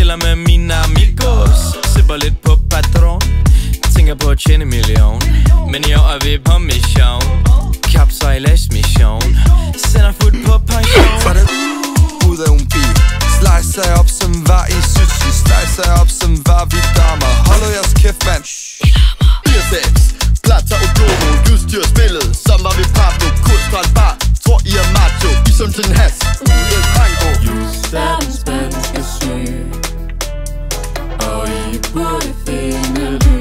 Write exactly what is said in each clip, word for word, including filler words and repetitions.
Chiller med mine amigos, sipper lidt på patron. Tænker på at tjene million, men i år er vi på mission. Kapsejladsmission, sender fod på pension. For det ud af en bil, slicer jeg op som var i sushi, slicer jeg op som var vi damer. Hold nu jeres kæft, mand. fire seks, Plata og Globo, udstyr spillet, som var vi Pablo, kulstrand bar. Tror I er macho, I som til en has, uden mango. Just er den spanske syge, og I burde finde ly.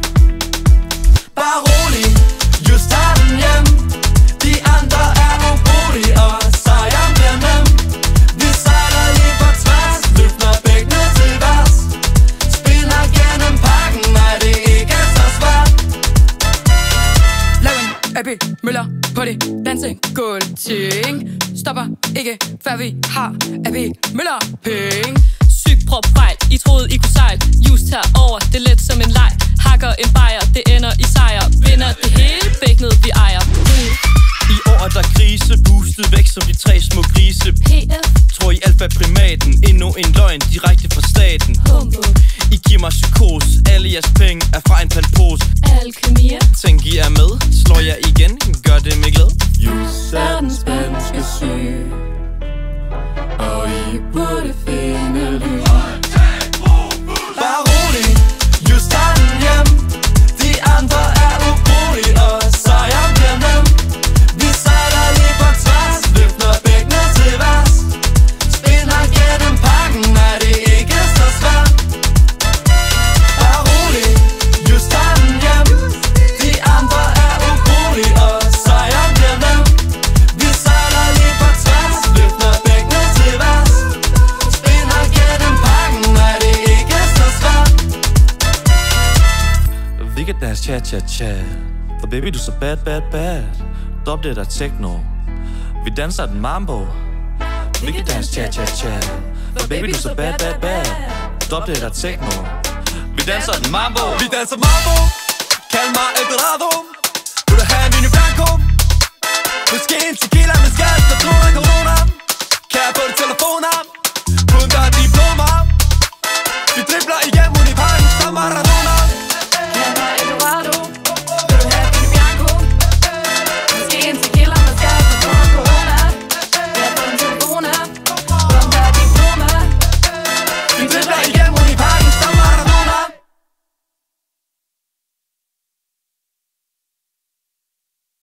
Bare rolig, just er den hjem. De andre er urolige, og sejren bliver nem. Vi sejler lige på tværs, løfter bækkene til værs. Spiller gennem pakken, nej det ikke er så svært. Lav en A B Møller på det dansegulv ting. Stopper ikke, før vi har A B Møller penge. Syg prop fejl, I troede I kunne sejle. Just herover, det er let som en leg. Hakker en bajer, det ender i sejr. Vinder det hele, bækkenet vi ejer. I år er der krise, boostet væk som de tre små grise. P F Tror I alfa primaten, endnu en løgn direkte fra staten. Humbug I giver mig psykos, alle jeres penge er fra en pandpose. Alkemia Tænk I er med, slår jeg igen, gør det med glæde. Just er den spanske syge, og I burde finde ly. Bare rolig, just er den hjem. De andre er urolige, og sejren bliver nem. Vi sejler lige på tværs, løfter bækkene til værs. Spiller gennem pakken, nej det ikke er så svært. Bare rolig, just er den hjem. De andre er urolige, og sejren bliver nem. Vi sejler lige på tværs, løfter bækkene til værs. Spiller gennem pakken, nej det ikke er så svært. Vi kan danse cha-cha-cha, for baby du er så bad, bad, bad. Drop det der techno, vi danser den mambo. Vi kan danse cha-cha-cha, for baby du er så bad, bad, bad. Drop det der techno, vi danser den mambo. Vi danser mambo, kald mig El Dorado. Vil du have en vino blanco? Måske en tequila.